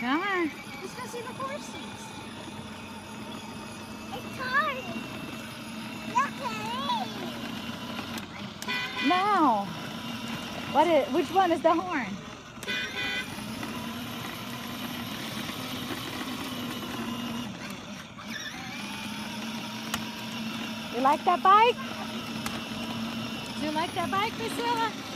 Come on. Let's go see the horses. It's hard. Look at it. No. Which one is the horn? You like that bike? Do you like that bike, Priscilla?